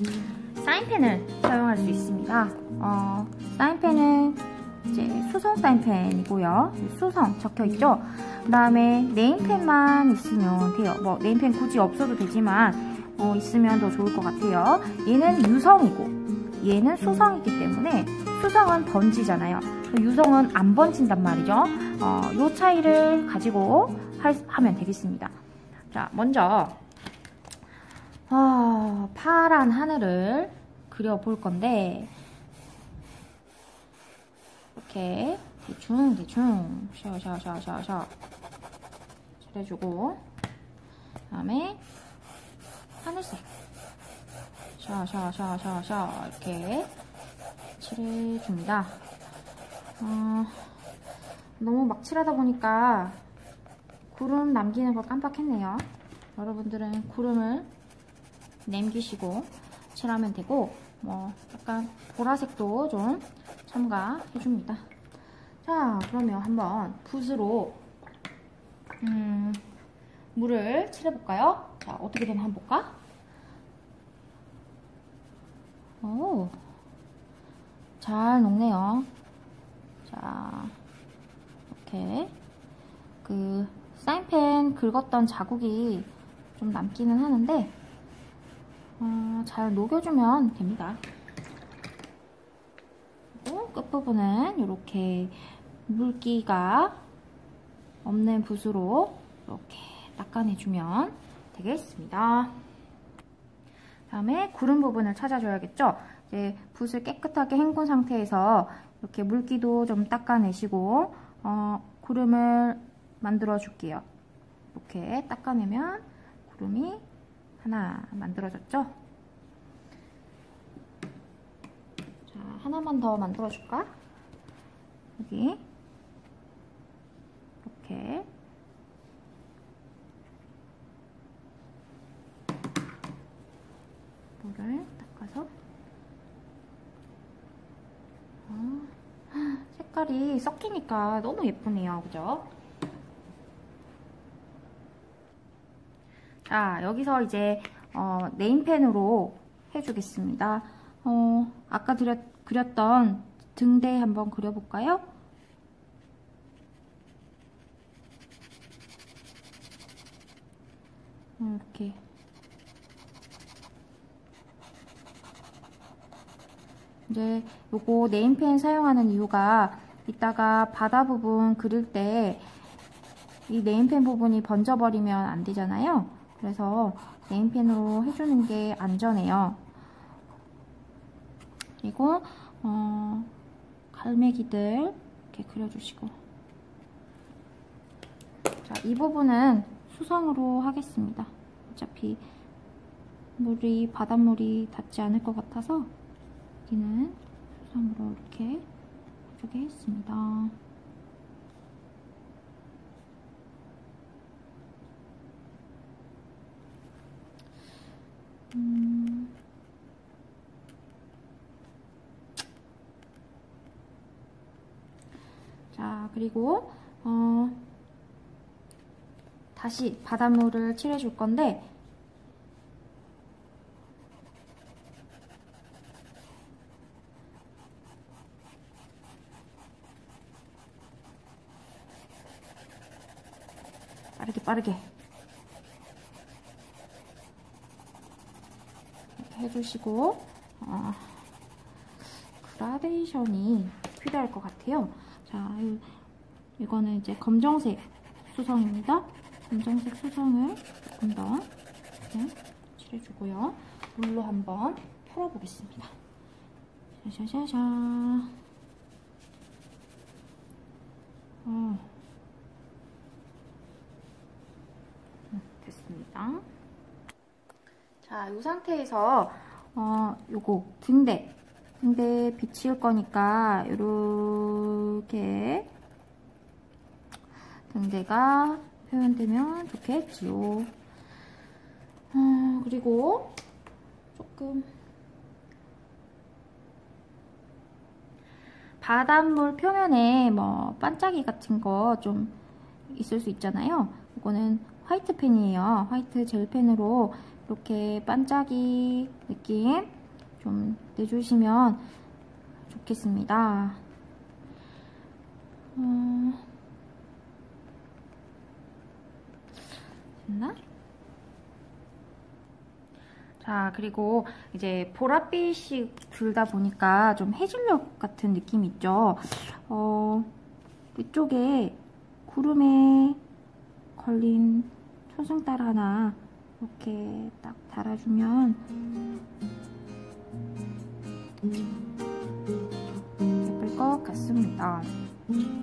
사인펜을 사용할 수 있습니다. 사인펜은 이제 수성 사인펜이고요. 수성 적혀있죠. 그 다음에 네임펜만 있으면 돼요. 뭐 네임펜 굳이 없어도 되지만 있으면 더 좋을 것 같아요. 얘는 유성이고 얘는 수성이기 때문에 수성은 번지잖아요. 유성은 안 번진단 말이죠. 요 차이를 가지고 하면 되겠습니다. 자, 먼저 파란 하늘을 그려볼 건데 이렇게 대충 샤샤샤샤샤 칠해주고 그 다음에 하늘색 샤샤샤샤샤 이렇게 칠해줍니다. 너무 막 칠하다 보니까 구름 남기는 걸 깜빡했네요. 여러분들은 구름을 남기시고 칠하면 되고 뭐 약간 보라색도 좀 첨가해줍니다. 자, 그러면 한번 붓으로 물을 칠해볼까요? 자, 어떻게 되나 한번 볼까? 오, 잘 녹네요. 자, 이렇게 그 사인펜 긁었던 자국이 좀 남기는 하는데 잘 녹여주면 됩니다. 그리고 끝부분은 이렇게 물기가 없는 붓으로 이렇게 닦아내주면 되겠습니다. 다음에 구름 부분을 찾아줘야겠죠? 이제 붓을 깨끗하게 헹군 상태에서 이렇게 물기도 좀 닦아내시고 구름을 만들어 줄게요. 이렇게 닦아내면 구름이 하나 만들어졌죠? 자, 하나만 더 만들어 줄까? 여기 이렇게 물을 닦아서 색깔이 섞이니까 너무 예쁘네요. 그죠? 자, 여기서 이제 네임펜으로 해주겠습니다. 아까 그렸던 등대 한번 그려볼까요? 이렇게 이제 요거 네임펜 사용하는 이유가 이따가 바다 부분 그릴 때 이 네임펜 부분이 번져버리면 안 되잖아요. 그래서 네임펜으로 해주는 게 안전해요. 그리고 갈매기들 이렇게 그려주시고, 자, 이 부분은 수성으로 하겠습니다. 어차피 바닷물이 닿지 않을 것 같아서 여기는 수성으로 이렇게 해주게 했습니다. 자, 그리고 다시 바닷물을 칠해줄 건데 빠르게 이렇게 해주시고 그라데이션이 필요할 것 같아요. 자, 이거는 이제 검정색 수성입니다. 검정색 수성을 조금 더 이렇게 칠해주고요. 물로 한번 풀어보겠습니다. 샤샤샤샤. 됐습니다. 자, 이 상태에서 요거 등대 비칠 거니까 이렇게 등대가 표현되면 좋겠지요. 그리고 조금 바닷물 표면에 뭐 반짝이 같은 거 좀 있을 수 있잖아요. 이거는 화이트 펜이에요. 화이트 젤펜으로 이렇게 반짝이 느낌 좀 내주시면 좋겠습니다. 됐나? 자, 그리고 이제 보랏빛이 들다 보니까 좀 해질녘 같은 느낌이 있죠. 이쪽에 구름에 걸린 초승달 하나 이렇게 딱 달아주면 예쁠 것 같습니다.